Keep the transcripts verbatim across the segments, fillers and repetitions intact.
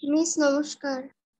Miss নমস্কার।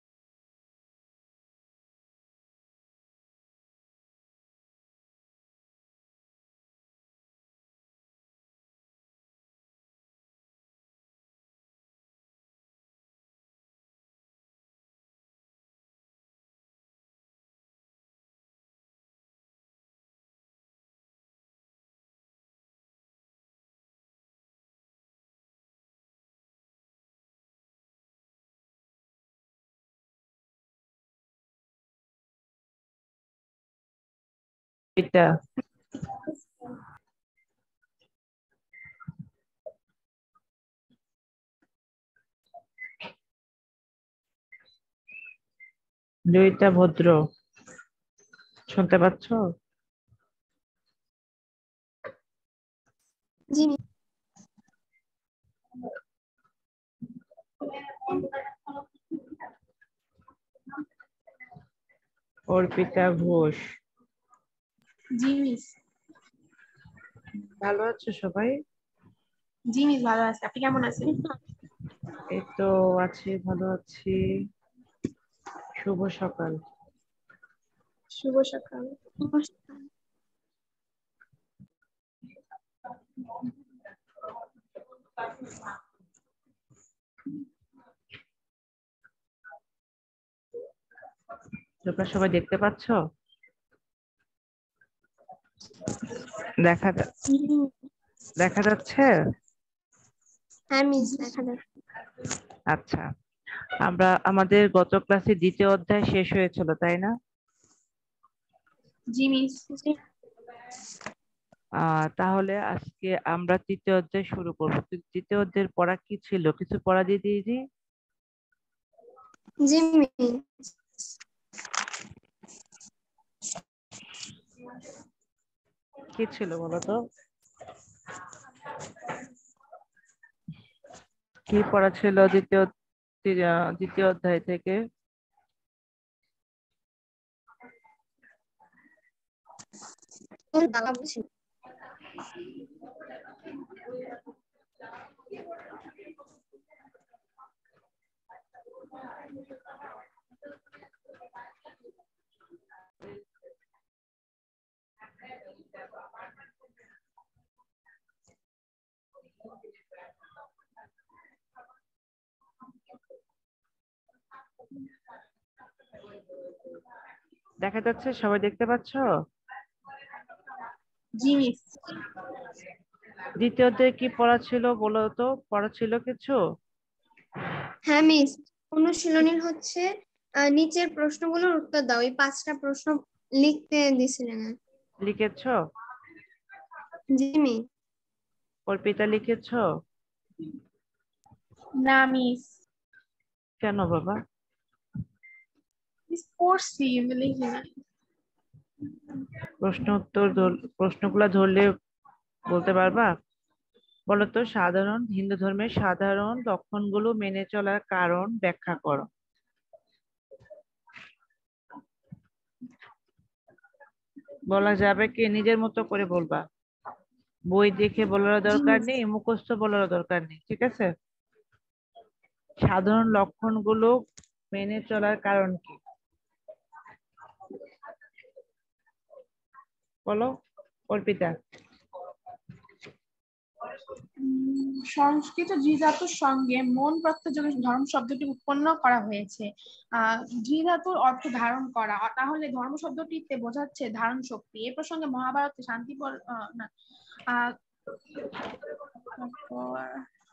এটা জয়িতা ভদ্র শুনতে পাচ্ছ? জি অর্পিতা ঘোষ। জি মিস। ভালো আছো সবাই? জি মিস ভালো আছি, আপনি কেমন আছেন? এই তো আছি, ভালো আছি। শুভ সকাল। শুভ সকাল। নমস্কার। তোমরা সবাই দেখতে পাচ্ছ? দেখা যা- দেখা যাচ্ছে? হ্যাঁ মিস দেখা যাচ্ছে। আচ্ছা, আমরা আমাদের গত ক্লাসে দ্বিতীয় অধ্যায় শেষ হয়েছিল, তাই না? জি মিস। জি আহ তাহলে আজকে আমরা তৃতীয় অধ্যায় শুরু করবো। কিন্তু তৃতীয় অধ্যায়ের পড়া কি ছিল? কিছু পড়া দিয়ে দিয়েছি। জি মিস। কি ছিল বলো তো? কি পড়া ছিল দ্বিতীয় তি- দ্বিতীয় অধ্যায় থেকে? বাংলা বুঝি। দেখা যাচ্ছে? সবাই দেখতে পাচ্ছ? জি মিস। দ্বিতীয় অধ্যায়ে কি পড়া ছিল বলো তো? পড়া ছিল কিছু? হ্যাঁ মিস, অনুশীলনীর হচ্ছে আহ, নিচের প্রশ্নগুলোর উত্তর দাও। এই পাঁচটা প্রশ্ন লিখতে দিছিলেন। লিখেছো? জি মিস। অর্পিতা লিখেছো? না মিস। কেন বাবা? মিস পড়ছি লিখি না। প্রশ্ন উত্তর ধর- প্রশ্নগুলা ধরলে বলতে পারবা? বলো তো, সাধারণ হিন্দু ধর্মের সাধারণ লক্ষণগুলো মেনে চলার কারণ ব্যাখ্যা করো। বলা যাবে কি? নিজের মতো করে বলবা, বই দেখে বলার জি দরকার মিস। নেই, মুখস্থ বলার দরকার নেই, ঠিক আছে? সাধারণ লক্ষণগুলো মেনে চলার কারণ কি বলো অর্পিতা। উম, সংস্কৃত দ্বিধাতুর সঙ্গে মন প্রত্যয় যোগে ধর্ম শব্দটি উৎপন্ন করা হয়েছে। আহ দ্বিধাতুর অর্থ ধারণ করা, তাহলে ধর্ম শব্দটিতে বোঝাচ্ছে ধারণ শক্তি। এ প্রসঙ্গে মহাভারতে শান্তি বল আহ, না আহ তারপর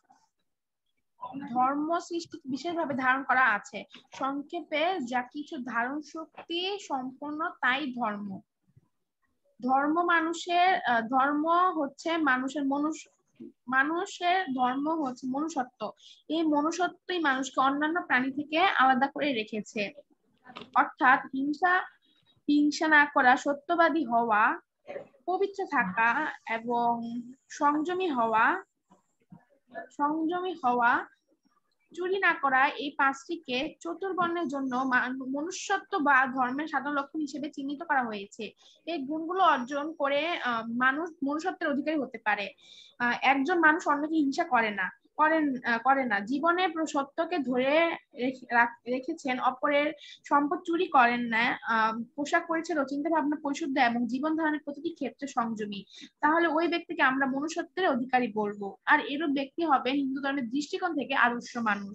ধর্ম সৃষ্টি বিশেষভাবে ধারণ করা আছে। সংক্ষেপে যা কিছু ধারণ শক্তি সম্পন্ন তাই ধর্ম। ধর্ম মানুষের আহ, ধর্ম হচ্ছে মানুষের মনুষ্য মানুষের ধর্ম হচ্ছে মনুষ্যত্ব। এই মনুষ্যত্বই মানুষকে অন্যান্য প্রাণী থেকে আলাদা করে রেখেছে। অর্থাৎ হিংসা হিংসা না করা, সত্যবাদী হওয়া, পবিত্র থাকা এবং সংযমী হওয়া সংযমী হওয়া চুরি না করা, এই পাঁচটিকে চতুর্বর্ণের জন্য মনুষ্যত্ব বা ধর্মের সাধারণ লক্ষণ হিসেবে চিহ্নিত করা হয়েছে। এই গুণগুলো অর্জন করে আহ মানুষ মনুষ্যত্বের অধিকারী হতে পারে। আহ একজন মানুষ অন্যকে হিংসা করে না, করেন করে না, জীবনে সত্যকে ধরে রেখেছেন, অপরের সম্পদ চুরি করেন না, আহ পোশাক পরিচ্ছদ ও চিন্তা ভাবনা পরিশুদ্ধ এবং জীবন ধারণের প্রতিটি ক্ষেত্রে সংযমী, তাহলে ওই ব্যক্তিকে আমরা মনুষ্যত্বের অধিকারী বলবো। আর এরূপ ব্যক্তি হবে হিন্দু ধর্মের দৃষ্টিকোণ থেকে আদর্শ মানুষ।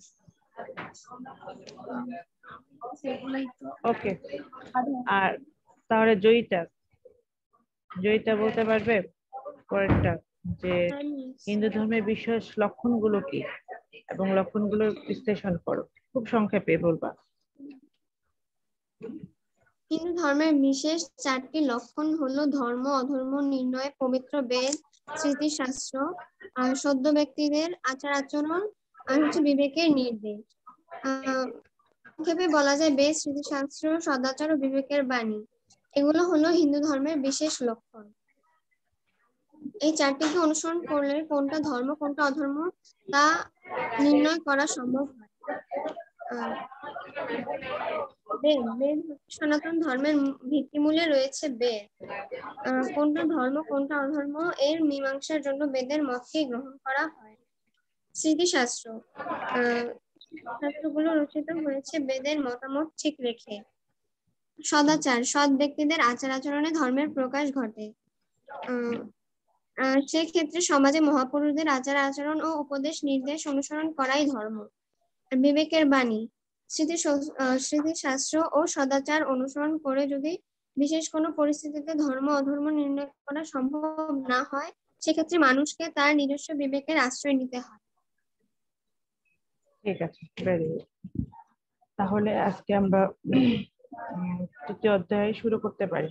ওকে, আর তাহলে জয়িতা জয়িতা বলতে পারবে পরেরটা, যে হিন্দু ধর্মের বিশেষ লক্ষণগুলো কি এবং লক্ষণগুলো বিশ্লেষণ করো, খুব সংক্ষেপে বলবা। হিন্দু ধর্মের বিশেষ চারটি লক্ষণ হলো ধর্ম অধর্ম নির্ণয়, পবিত্র বেদ, স্মৃতিশাস্ত্র, আর সদ্য ব্যক্তিদের আচার আচরণ, আর হচ্ছে বিবেকের নির্দেশ। আহ সংক্ষেপে বলা যায় বেদ, স্মৃতিশাস্ত্র, সদাচার ও বিবেকের বাণী, এগুলো হলো হিন্দু ধর্মের বিশেষ লক্ষণ। এই চারটিকে অনুসরণ করলে কোনটা ধর্ম কোনটা অধর্ম তা নির্ণয় করা সম্ভব হয়। বেদ বেদ সনাতন ধর্মের ভিত্তিমূলে রয়েছে বেদ। কোনটা ধর্ম কোনটা অধর্ম এর মীমাংসার জন্য বেদের মতকে গ্রহণ করা হয়। স্মৃতিশাস্ত্র আহ শাস্ত্রগুলো রচিত হয়েছে বেদের মতামত ঠিক রেখে। সদাচার সৎ ব্যক্তিদের আচার আচরণে ধর্মের প্রকাশ ঘটে। আহ সেক্ষেত্রে সমাজে মহাপুরুষদের আচার আচরণ ও উপদেশ নির্দেশ অনুসরণ করাই ধর্ম। বিবেকের বাণী স্মৃতি স্মৃতিশাস্ত্র ও সদাচার অনুসরণ করে যদি বিশেষ কোনো পরিস্থিতিতে ধর্ম অধর্ম নির্ণয় করা সম্ভব না হয়, সেক্ষেত্রে মানুষকে তার নিজস্ব বিবেকের আশ্রয় নিতে হয়। ঠিক আছে, ভেরি গুড। তাহলে আজকে আমরা তৃতীয় অধ্যায় শুরু করতে পারি।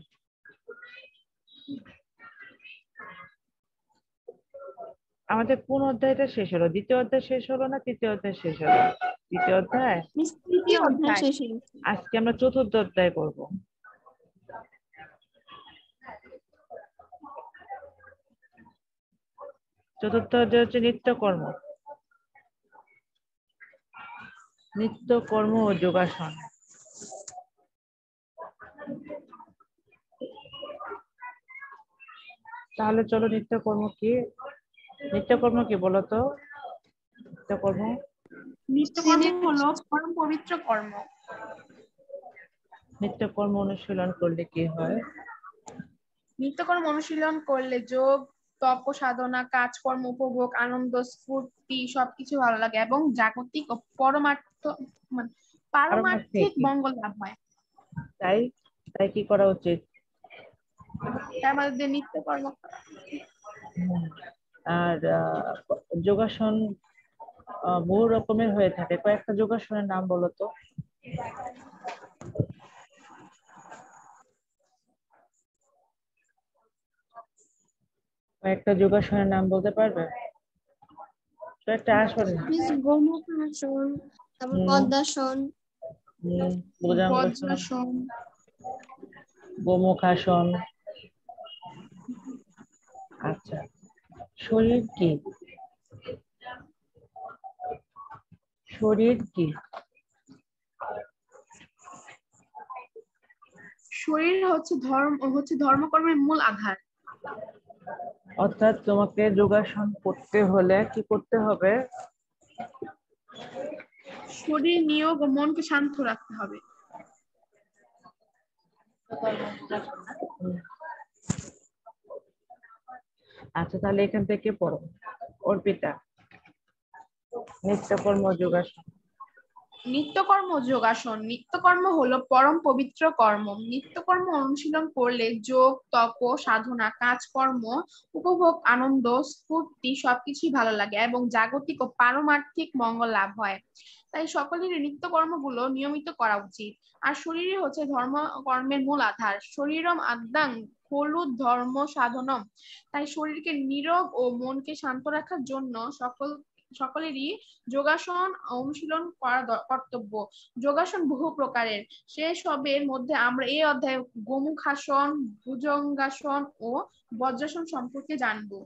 আমাদের কোন অধ্যায়টা শেষ হলো? দ্বিতীয় অধ্যায় শেষ হলো না তৃতীয় অধ্যায় শেষ হলো? তৃতীয় অধ্যায়। তৃতীয় অধ্যায় শেষ হলো। আজকে আমরা চতুর্থ অধ্যায় করব। চতুর্থ অধ্যায় হচ্ছে নিত্যকর্ম। নিত্যকর্ম ও যোগাসন। তাহলে চলো নিত্যকর্ম কি নিত্যকর্ম কি বলতো? নিত্যকর্ম নিত্যকর্ম হলো পরম পবিত্র কর্ম। নিত্যকর্ম অনুশীলন করলে কি হয়? নিত্যকর্ম অনুশীলন করলে যোগ তপ সাধনা কাজকর্ম উপভোগ আনন্দ স্ফূর্তি সবকিছু ভালো লাগে এবং জাগতিক ও পরমার্থ মানে পারমার্থিক মঙ্গল লাভ হয়। তাই তাই কি করা উচিত? তার মধ্যে নিত্যকর্ম করা। আর যোগাসন বহু রকমের হয়ে থাকে, কয়েকটা যোগাসনের নাম বলো তো। কয়েকটা যোগাসনের নাম বলতে পারবে? একটা আসন। গোমুখাসন, তারপর পদ্মাসন, বজ্রাসন, গোমুখাসন। আচ্ছা, শরীর কি? শরীর কি? শরীর হচ্ছে ধর্ম হচ্ছে ধর্মকর্মের মূল আধার। অর্থাৎ তোমাকে যোগাসন করতে হলে কি করতে হবে? শরীর নিয়োগ ও মনকে শান্ত রাখতে হবে। আচ্ছা, তাহলে এখান থেকে পড়ো। অর্পিতা, নিত্যকর্ম যোগাসন। নিত্যকর্ম যোগাসন নিত্যকর্ম হলো পরম পবিত্র কর্ম। নিত্যকর্ম অনুশীলন করলে যোগ তপ সাধনা কাজকর্ম উপভোগ আনন্দ স্ফূর্তি সবকিছুই ভালো লাগে এবং জাগতিক ও পারমার্থিক মঙ্গল লাভ হয়। তাই সকলেরই নিত্যকর্মগুলো নিয়মিত করা উচিত। আর শরীরই হচ্ছে ধর্ম কর্মের মূল আধার। শরীরম আদ্যাং খলু ধর্ম সাধনম। তাই শরীরকে নীরোগ ও মনকে শান্ত রাখার জন্য সকল সকলেরই যোগাসন অনুশীলন করা কর্তব্য। যোগাসন বহু প্রকারের, সেসবের মধ্যে আমরা এই অধ্যায়ে গোমুখাসন ভুজঙ্গাসন ও বজ্রাসন সম্পর্কে জানবো।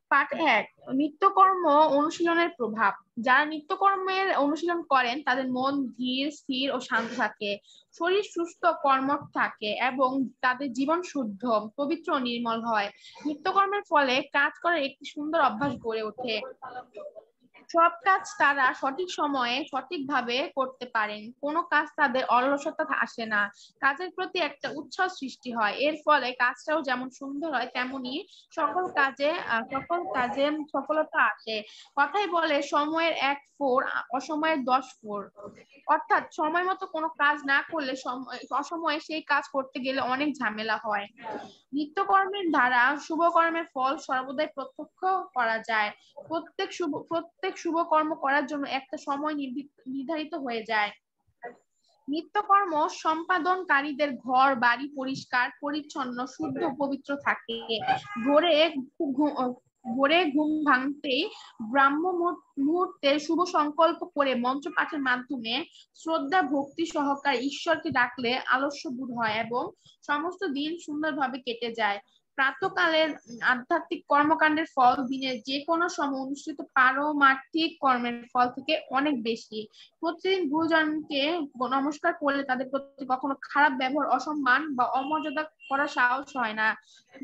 পাঠ এক, নিত্যকর্ম অনুশীলনের প্রভাব। যারা নিত্যকর্মের অনুশীলন করেন তাদের মন ধীর, স্থির ও শান্ত থাকে, শরীর সুস্থ, কর্মঠ থাকে এবং তাদের জীবন শুদ্ধ, পবিত্র ও নির্মল হয়। নিত্যকর্মের ফলে কাজ করার একটি সুন্দর অভ্যাস গড়ে ওঠে। সব কাজ তারা সঠিক সময়ে সঠিকভাবে করতে পারেন, কোনো কাজ তাদের অলসতা আসে না, কাজের প্রতি একটা উৎসাহ সৃষ্টি হয়। এর ফলে কাজটাও যেমন সুন্দর হয় তেমনি সকল কাজে সকল কাজে সফলতা আসে। কথাই বলে সময়ের এক ফোর, অসময়ের দশ ফোর। অর্থাৎ সময় মতো কোনো কাজ না করলে অসময়ে সেই কাজ করতে গেলে অনেক ঝামেলা হয়। নিত্যকর্মের দ্বারা শুভ কর্মের ফল সর্বদাই প্রত্যক্ষ করা যায়। প্রত্যেক শুভ প্রত্যেক শুভ কর্ম করার জন্য একটা সময় নির্ধারিত হয়ে যায়। নিত্যকর্ম সম্পাদনকারীদের ঘর বাড়ি পরিষ্কার পরিচ্ছন্ন শুদ্ধ পবিত্র থাকে। ভোরে ভোরে ঘুম ভাঙতেই ব্রাহ্ম মুহূর্তে শুভ সংকল্প করে মন্ত্র পাঠের মাধ্যমে শ্রদ্ধা ভক্তি সহকারে ঈশ্বরকে ডাকলে আলস্য দূর হয় এবং সমস্ত দিন সুন্দরভাবে কেটে যায়। প্রাতঃকালের আধ্যাত্মিক কর্মকাণ্ডের ফল দিনের যে কোনো সময় অনুষ্ঠিত পারমার্থিক কর্মের ফল থেকে অনেক বেশি। প্রতিদিন গুরুজনকে নমস্কার করলে তাদের প্রতি কখনো খারাপ ব্যবহার, অসম্মান বা অমর্যাদা করার সাহস হয় না।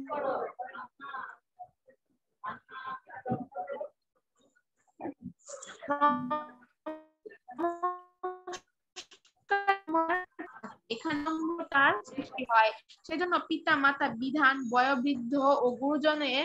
এখানে তার সৃষ্টি হয়। সেজন্য পিতা মাতা বিধান বয়োবৃদ্ধ ও গুরুজনের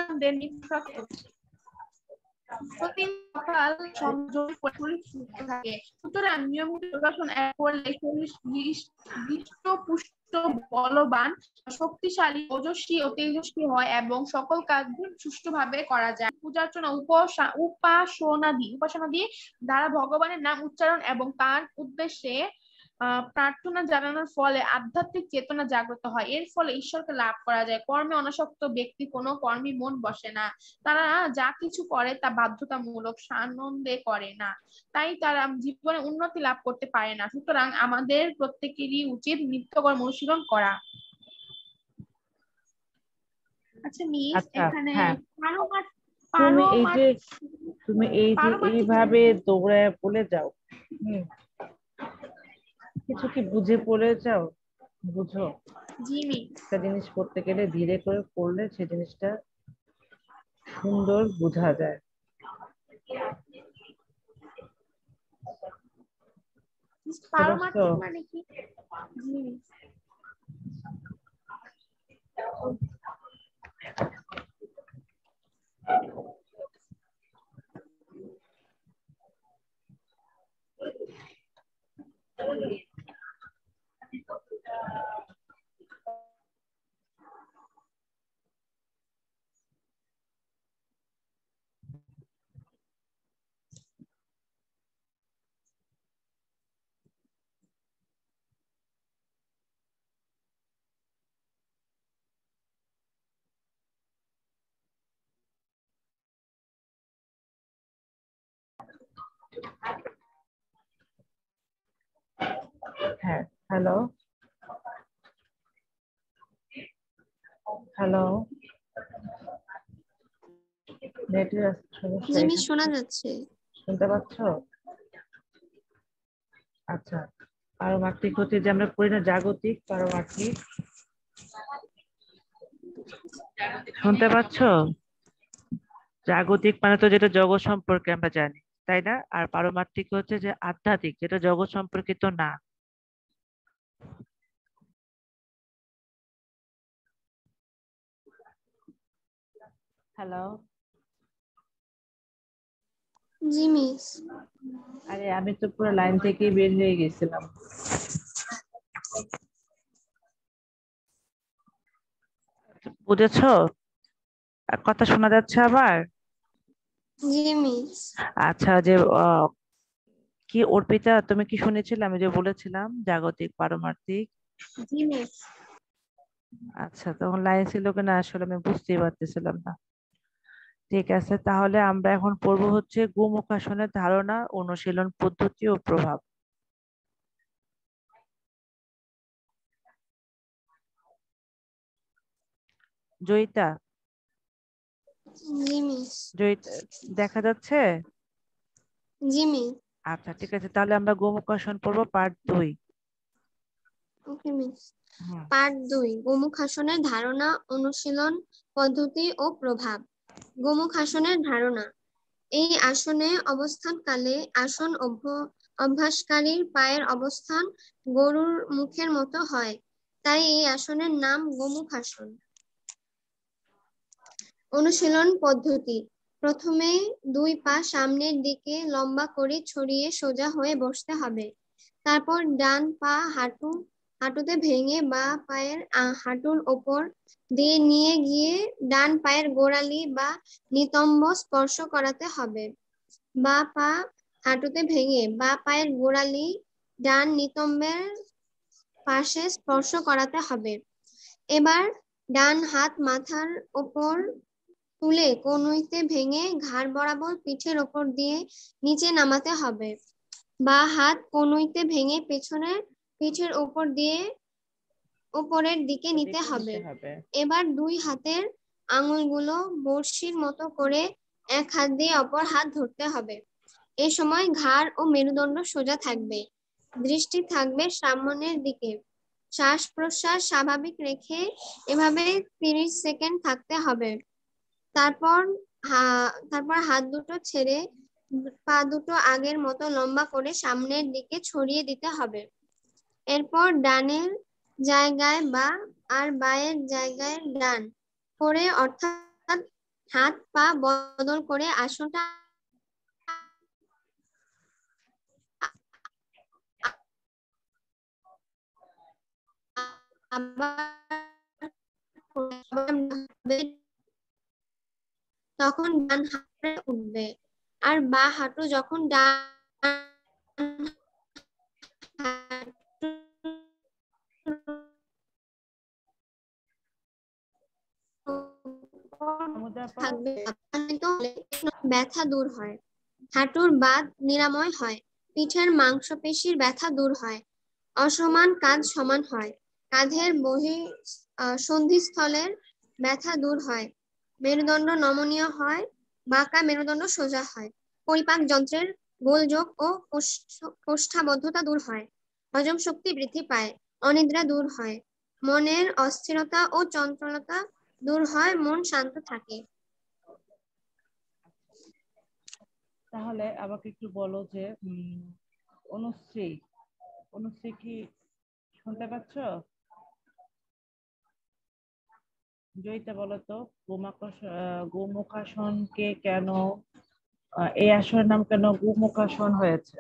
সুতরাং নিয়মিত যোগাসন করলে শরীর হৃষ্টপুষ্ট, বলবান, শক্তিশালী, ওজস্বী ও তেজস্বী হয় এবং সকল কাজ সুষ্ঠুভাবে করা যায়। পূজার্চনা উপাসনাদি উপাসনাদি দ্বারা ভগবানের নাম উচ্চারণ এবং তার উদ্দেশ্যে আহ প্রার্থনা জানানোর ফলে আধ্যাত্মিক চেতনা জাগ্রত হয়। এর ফলে ঈশ্বরকে লাভ করা যায়। কর্মে অনাসক্ত ব্যক্তি কোনো কর্মে মন বসে না, তারা যা কিছু করে তা বাধ্যতামূলক, সানন্দে করে না, তাই তারা জীবনে উন্নতি লাভ করতে পারে না। সুতরাং আমাদের প্রত্যেকেরই উচিত নিত্যকর্ম অনুশীলন করা। আচ্ছা মিস, এখানে তুমি এই যে তুমি এই যে এইভাবে দৌড়ায় বলে যাও, হুম, কিছু কি বুঝে পড়ে যাও? বুঝো জি মিস। একটা জিনিস করতে গেলে ধীরে করে করলে সেই জিনিসটা সুন্দর বোঝা যায়। পারমার্থিক মানে কি? জি মিস। হ্যাঁ, হ্যালো হ্যালো নেটওয়ার্ক সমস্যা, জিমি শোনা যাচ্ছে, শুনতে পাচ্ছ? আচ্ছা, পারমার্থিক হতে যে আমরা করি না জাগতিক পারমার্থিক, শুনতে পাচ্ছ? জাগতিক মানে তো যেটা জগৎ সম্পর্কে আমরা জানি, তাই না? আর পারমার্থিক হচ্ছে যে আধ্যাত্মিক, যেটা জগৎ সম্পর্কিত না। হ্যালো জি মিস। আরে আমি তো পুরো লাইন থেকেই বের হয়ে গেছিলাম। বুঝেছো? কথা শোনা যাচ্ছে আবার? জি মিস। আচ্ছা, যে কি অর্পিতা, তুমি কি শুনেছিলে আমি যে বলেছিলাম জাগতিক পারমার্থিক? জি মিস। আচ্ছা, তখন লাইন ছিল কিনা আসলে আমি বুঝতেই পারতেছিলাম না। ঠিক আছে, তাহলে আমরা এখন পড়বো হচ্ছে গোমুখাসনের ধারণা, অনুশীলন পদ্ধতি ও প্রভাব। জয়িতা, জি মিস। জয়িতা দেখা যাচ্ছে? জি মিস। আচ্ছা ঠিক আছে, তাহলে আমরা গোমুখাসন পড়বো পার্ট দুই। ওকে মিস। পার্ট দুই, গোমুখাসনের ধারণা, অনুশীলন পদ্ধতি ও প্রভাব। গোমুখাসনের ধারণা। এই আসনে অবস্থানকালে আসন অভ্যাসকারীর পায়ের অবস্থান গরুর মুখের মতো হয়, তাই এই আসনের নাম গোমুখাসন। অনুশীলন পদ্ধতি। প্রথমে দুই পা সামনের দিকে লম্বা করে ছড়িয়ে সোজা হয়ে বসতে হবে। তারপর ডান পা হাঁটু হাঁটুতে ভেঙে বা পায়ের হাঁটুর ওপর দিয়ে নিয়ে গিয়ে ডান পায়ের গোড়ালি বা নিতম্ব স্পর্শ করাতে হবে। বা পা হাঁটুতে ভেঙে বা পায়ের গোড়ালি ডান নিতম্বের পাশে স্পর্শ করাতে হবে। এবার ডান হাত মাথার ওপর তুলে কনুইতে ভেঙে ঘাড় বরাবর পিঠের ওপর দিয়ে নিচে নামাতে হবে। বা হাত কনুইতে ভেঙে পেছনে পিঠের ওপর দিয়ে উপরের দিকে নিতে হবে। এবার দুই হাতের আঙুলগুলো বড়শির মতো করে এক হাত দিয়ে অপর হাত ধরতে হবে। এ সময় ঘাড় ও মেরুদণ্ড সোজা থাকবে, দৃষ্টি থাকবে সামনের দিকে। শ্বাস প্রশ্বাস স্বাভাবিক রেখে এভাবে তিরিশ সেকেন্ড থাকতে হবে। তারপর তারপর হাত দুটো ছেড়ে পা দুটো আগের মতো লম্বা করে সামনের দিকে ছড়িয়ে দিতে হবে। এরপর ডানের জায়গায় বা আর বায়ের জায়গায় ডান করে, অর্থাৎ হাত পা বদল করে আসনটা তখন ডান হাতে উঠবে, আর বা হাঁটু যখন ডান থাকবে ব্যথা দূর হয়, হাঁটুর বাত নিরাময় হয়, পিঠের মাংসপেশির ব্যথা দূর হয়, অসমান কাঁধ সমান হয়, কাঁধের বহি সন্ধিস্থলের ব্যথা দূর হয়, মেরুদণ্ড নমনীয় হয়, বাঁকা মেরুদণ্ড সোজা হয়, পরিপাক যন্ত্রের গোলযোগ ও কোষ্ঠাবদ্ধতা দূর হয়, হজম শক্তি বৃদ্ধি পায়, অনিদ্রা দূর হয়, মনের অস্থিরতা ও চঞ্চলতা দূর হয়, মন শান্ত থাকে। তাহলে আমাকে একটু বলো যে অনুশ্রী অনুশ্রী কি শুনতে পাচ্ছ? জয়িতা বলো তো গোমুখাসনকে কেন এই আসনের নাম কেন গোমুখাসন হয়েছে?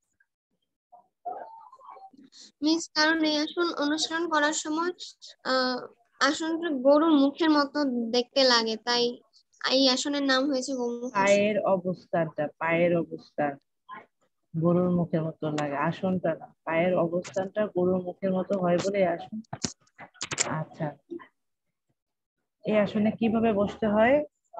মিস, কারণ এই আসন অনুসরণ করার সময় আহ আসনটা গরুর মুখের মতো দেখতে লাগে, তাই এই আসনের নাম হয়েছে গোমুখাসন। পায়ের অবস্থানটা পায়ের অবস্থান গরুর মুখের মতো লাগে, আসনটা না, পায়ের অবস্থানটা গরুর মুখের মতো হয় বলে আসন। আচ্ছা, এই আসনে কিভাবে বসতে হয়?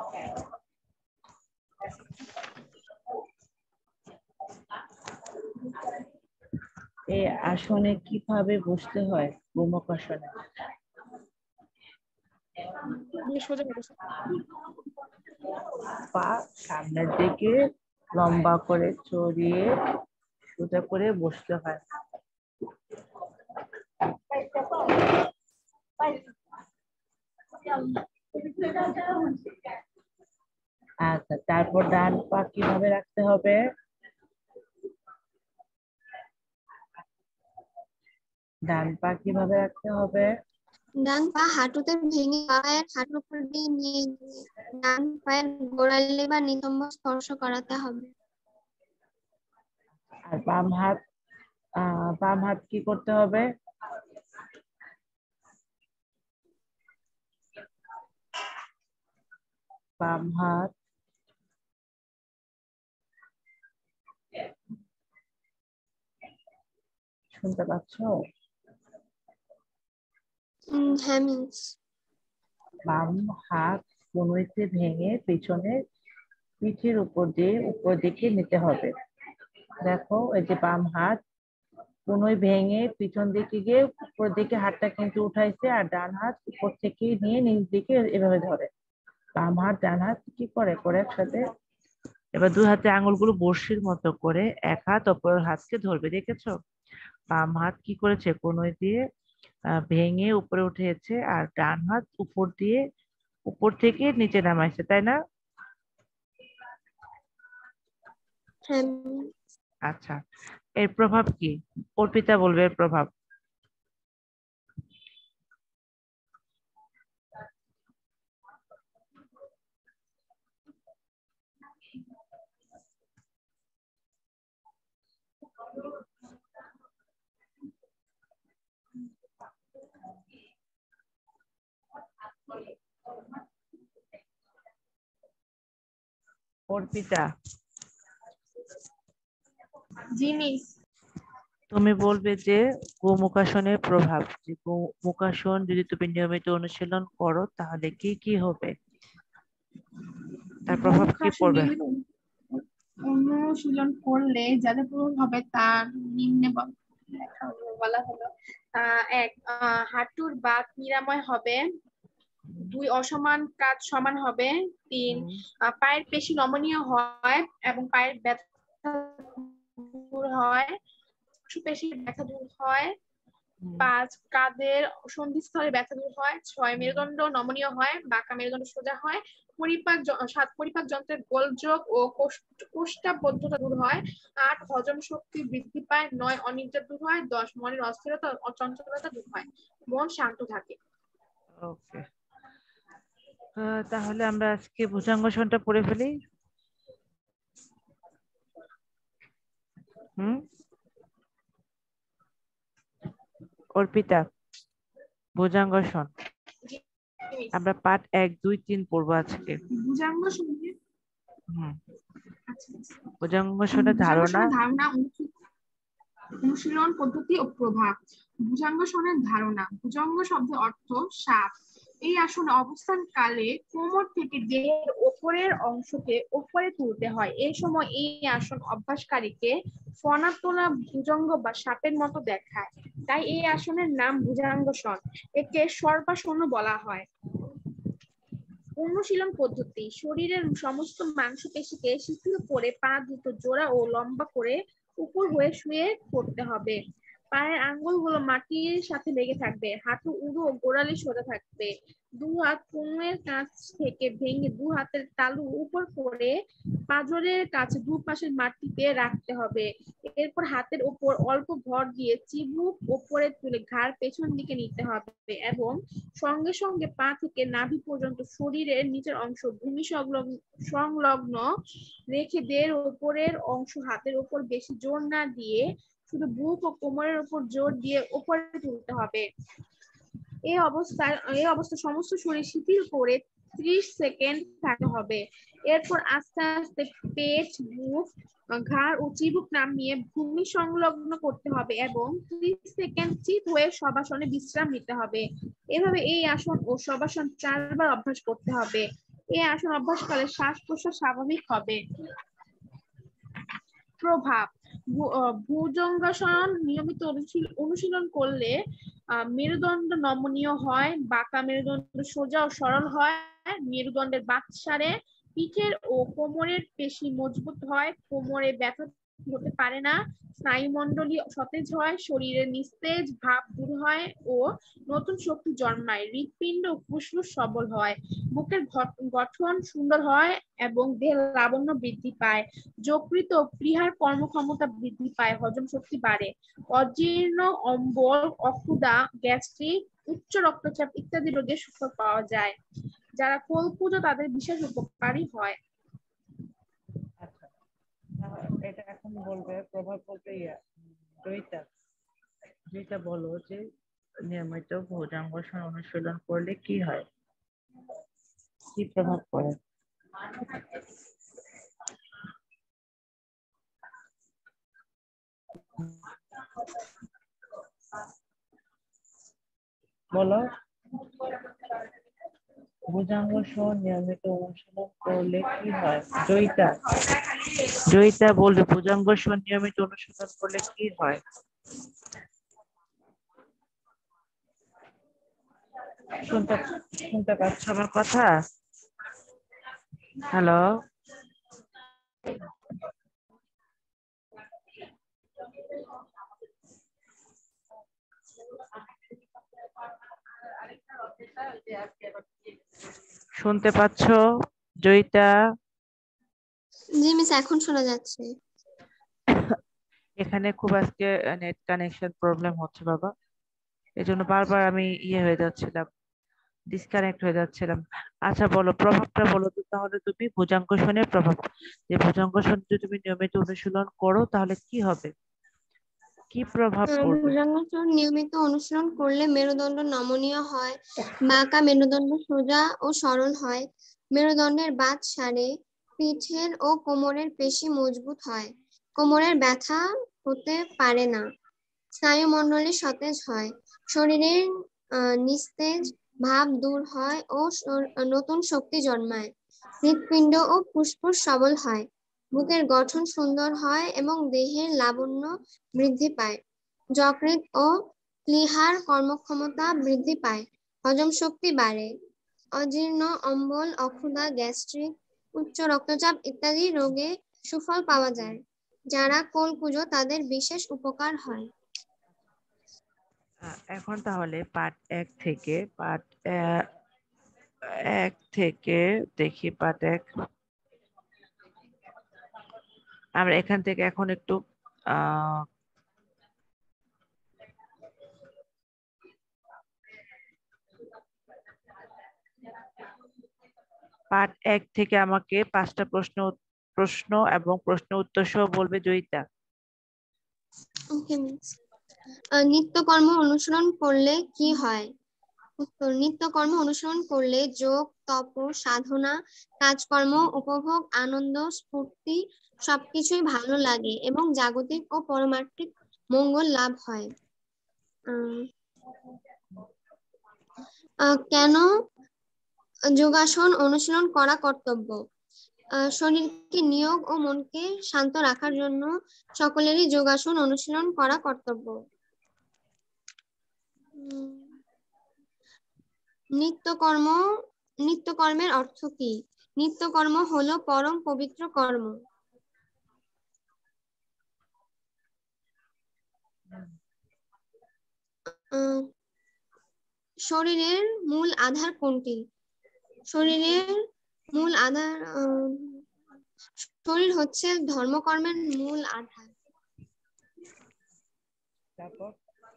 এই আসনে কিভাবে বসতে হয় গোমুখাসনে? পা সামনের দিকে লম্বা করে ছড়িয়ে সোজা করে বসতে হয়। আচ্ছা, তারপর ডান পা কিভাবে রাখতে হবে? ডান পা কিভাবে রাখতে হবে? ডান পা হাঁটুতে ভেঙে পায়ের হাঁটুর উপর দিয়ে নিয়ে ডান পায়ের গোড়ালি বা নিতম্ব স্পর্শ করাতে হবে। আর বাম হাত আহ বাম হাত কি করতে হবে? বাম হাত শুনতে পাচ্ছ? হ্যাঁ মিস। বাম হাত কনুইতে ভেঙে পিছনে পিঠের উপর দিয়ে উপর দিকে নিতে হবে। দেখো, এই যে বাম হাত কনুই ভেঙে পিছন দিকে গিয়ে উপর দিকে হাতটা কিন্তু উঠাইছে, আর ডান হাত উপর থেকে নিয়ে নিচ দিকে এভাবে ধরে। বাম হাত ডান হাত কি করে করে একসাথে। এবার দুই হাতে আঙুলগুলো বড়শির মতো করে এক হাত অপর হাতকে ধরবে, দেখেছো? বাম হাত কি করেছে কনুই দিয়ে ভেঙে উপরে উঠেছে, আর ডান হাত উপর দিয়ে উপর থেকে নিচে নামাইছে, তাই না? আচ্ছা, এর প্রভাব কি? অর্পিতা বলবে এর প্রভাব। অর্পিতা জিনিস তুমি বলবে যে গোমুখাসনের প্রভাব, যে গোমুখাসন যদি তুমি নিয়মিত অনুশীলন করো তাহলে কি কি হবে, তার প্রভাব কি পড়বে? অনুশীলন করলে যাদের প্রভাব হবে তার নিম্নে বলা হলো। আহ এক আহ হাঁটুর বাত নিরাময় হবে। দুই অসমান কাজ সমান হবে। তিন পায়ের পেশি নমনীয় হয় এবং পায়ের ব্যথা দূর হয়, পেশির ব্যথা দূর হয়। পাঁচ কাঁধের সন্ধিস্থলে ব্যথা দূর হয়। ছয় মেরুদণ্ড নমনীয় হয়, বাঁকা মেরুদণ্ড সোজা হয়। পরিপাক সাত পরিপাক যন্ত্রের গোলযোগ ও কোষ্ঠাবদ্ধতা দূর হয়। আট হজম শক্তি বৃদ্ধি পায়। নয় অনিদ্রা দূর হয়। দশ মনের অস্থিরতা অচঞ্চলতা দূর হয়, মন শান্ত থাকে। ওকে, তাহলে আমরা আজকে ভুজঙ্গাসনটা পড়ে ফেলি। হুম, অর্পিতা, ভুজঙ্গাসন আমরা পাঠ এক দুই তিন পড়বো আজকে। ভুজঙ্গাসনের হুম ভুজঙ্গাসনের ধারণা, ধারণা, অনুশীলন পদ্ধতি ও প্রভাব। ভুজঙ্গাসনের ধারণা। ভুজঙ্গ শব্দের অর্থ সাপ। এই আসনে অবস্থান কালে কোমর থেকে দেহের ওপরের অংশকে উপরে তুলতে হয়। এই সময় এই আসন অভ্যাসকারীকে ফনা তোলা ভুজঙ্গ বা সাপের মতো দেখায়, তাই এই আসনের নাম ভুজঙ্গাসন। একে সর্বাসন বলা হয়। অনুশীলন পদ্ধতি। শরীরের সমস্ত মাংসপেশিকে শিথিল করে পা দুটো জোড়া ও লম্বা করে উপর হয়ে শুয়ে পড়তে হবে। পায়ের আঙ্গুলগুলো মাটির সাথে লেগে থাকবে। হাঁটু উড়ো ও গোড়ালি সোজা থাকবে। দু হাত কনুইয়ের কাছ থেকে ভেঙে দু হাতের তালু উপর করে পাঁজরের কাছে দুপাশের মাটিতে রাখতে হবে। এরপর হাতের উপর অল্প ভর দিয়ে চিবুক উপরে তুলে ঘাড় পেছন দিকে নিতে হবে এবং সঙ্গে সঙ্গে পা থেকে নাভি পর্যন্ত শরীরের নিচের অংশ ভূমি সংলগ্ন সংলগ্ন রেখে দেহের উপরের অংশ হাতের উপর বেশি জোর না দিয়ে শুধু বুক ও কোমরের উপর জোর দিয়ে উপরে তুলতে হবে। এই অবস্থায় এই অবস্থা সমস্ত শরীর শিথিল করে ত্রিশ সেকেন্ড থাকতে হবে। এরপর আস্তে আস্তে পেট, বুক, ঘাড় ও চিবুক নামিয়ে ভূমি সংলগ্ন করতে হবে এবং ত্রিশ সেকেন্ড চিত হয়ে শবাসনে বিশ্রাম নিতে হবে। এভাবে এই আসন ও শবাসন চারবার অভ্যাস করতে হবে। এই আসন অভ্যাসকালে শ্বাস প্রশ্বাস স্বাভাবিক হবে। প্রভাব। ভুজঙ্গাসন নিয়মিত অনুশীলন করলে মেরুদণ্ড নমনীয় হয়, বাঁকা মেরুদণ্ড সোজা ও সরল হয়, মেরুদণ্ডের বাকসারে পিঠের ও কোমরের পেশি মজবুত হয়, কোমরে ব্যথা হতে পারে না, স্নায়ুমণ্ডলী সতেজ হয়, শরীরের নিস্তেজ ভাব দূর হয় ও নতুন শক্তি জন্মায়, হৃৎপিণ্ড ও ফুসফুস সবল হয়, বুকের গঠন সুন্দর হয় এবং দেহের লাবণ্য বৃদ্ধি পায়, যকৃত ও প্লীহার কর্মক্ষমতা বৃদ্ধি পায়, হজম শক্তি বাড়ে, অজীর্ণ অম্বল, অক্ষুধা, গ্যাস্ট্রিক, উচ্চ রক্তচাপ ইত্যাদি রোগের সুফল পাওয়া যায়। যারা কোল পুজো তাদের বিশেষ উপকারী হয়। এটা এখন বলবে প্রভাব বলতে জয়িতা, জয়িতা বলো যে নিয়মিত ভুজঙ্গাসন অনুশীলন করলে কি হয়, কি প্রভাব পড়ে? বলো, ভুজঙ্গাসন নিয়মিত অনুশীলন করলে কি হয়? জয়িতা, জয়িতা বলবে ভুজঙ্গাসন নিয়মিত অনুশীলন করলে কি হয়? শুনতে শুনতে পাচ্ছ আমার কথা? হ্যালো, শুনতে পাচ্ছ জয়িতা? জি মিস, এখন শোনা যাচ্ছে। এখানে খুব আজকে নেট কানেকশন প্রবলেম হচ্ছে বাবা, এই জন্য বারবার আমি ইয়ে হয়ে যাচ্ছিলাম, ডিসকানেক্ট হয়ে যাচ্ছিলাম। আচ্ছা বলো, প্রভাবটা বলো তো তাহলে। তুমি ভুজাঙ্কষণের প্রভাব, যে ভুজাঙ্কষণ যদি তুমি নিয়মিত অনুশীলন করো তাহলে কি হবে, কি প্রভাব আহ, পড়বে? ভুজঙ্গাসন নিয়মিত অনুসরণ করলে মেরুদণ্ড নমনীয় হয়, বাঁকা মেরুদণ্ড সোজা ও সরল হয়, মেরুদণ্ডের বাত সারে, পিঠের ও কোমরের পেশি মজবুত হয়, কোমরের ব্যথা হতে পারে না, স্নায়ুমণ্ডলী সতেজ হয়, শরীরের আহ, নিস্তেজ ভাব দূর হয় ও শর- নতুন শক্তি জন্মায়, হৃৎপিণ্ড ও ফুসফুস সবল হয়, বুকের গঠন সুন্দর হয় এবং দেহের লাবণ্য বৃদ্ধি পায়, যকৃৎ ও প্লীহার কর্মক্ষমতা বৃদ্ধি পায়, হজম শক্তি বাড়ে, অজীর্ণ অম্বল অক্ষুধা গ্যাস্ট্রিক উচ্চ রক্তচাপ ইত্যাদি রোগে সুফল পাওয়া যায়, যারা কোলকুজো তাদের বিশেষ উপকার হয়। আহ, এখন তাহলে পার্ট এক থেকে পার্ট এক থেকে দেখি। পার্ট এক আমরা এখান থেকে এখন একটু আহ পার্ট এক থেকে আমাকে পাঁচটা প্রশ্ন প্রশ্ন এবং প্রশ্ন উত্তর সহ বলবে জয়িতা। ওকে মিস। নিত্যকর্ম অনুসরণ করলে কি হয়? উত্তর, নিত্যকর্ম অনুসরণ করলে যোগ তপ সাধনা কাজকর্ম উপভোগ আনন্দ স্ফূর্তি সবকিছুই ভালো লাগে এবং জাগতিক ও পারমার্থিক মঙ্গল লাভ হয়। আহ, আহ, কেন যোগাসন অনুশীলন করা কর্তব্য? আহ, শরীরকে নিয়োগ ও মনকে শান্ত রাখার জন্য সকলেরই যোগাসন অনুশীলন করা কর্তব্য। উম, নিত্যকর্ম নিত্যকর্মের অর্থ কি? নিত্যকর্ম হলো পরম পবিত্র কর্ম। আহ, শরীরের মূল আধার কোনটি? শরীরের মূল আধার আহ, শরীর হচ্ছে ধর্মকর্মের মূল আধার। তারপর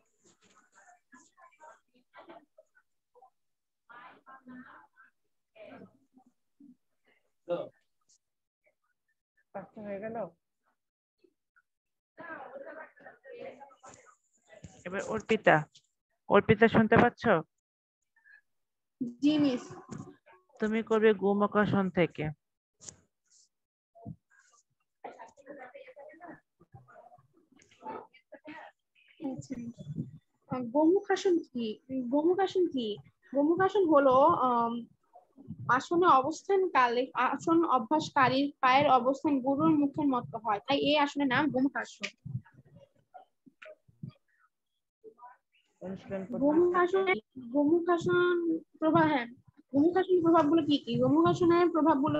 পাঁচটা হয়ে গেল। এবার অর্পিতা, অর্পিতা শুনতে পাচ্ছ? জি মিস। তুমি করবে গোমুখাসন থেকে। গোমুখাসন কি? গোমুখাসন কি? গোমুখাসন হলো আহ আসনে অবস্থানকালে আসন অভ্যাসকারীর পায়ের অবস্থান গরুর মুখের মতো হয়, তাই এই আসনের নাম গোমুখাসন। অনুশীলন পদ্ধতি থেকে গোমুখাসনে গোমুখাসন প্রভাব, হ্যাঁ গোমুখাসনের প্রভাবগুলো কি কি? গোমুখাসনের প্রভাবগুলো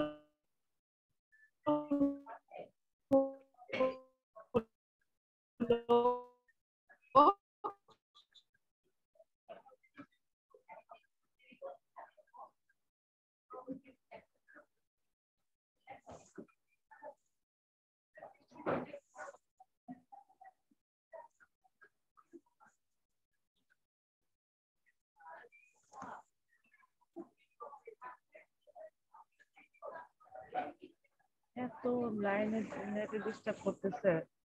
এত লাইনে নেটে ডিস্টার্ব করতেছে।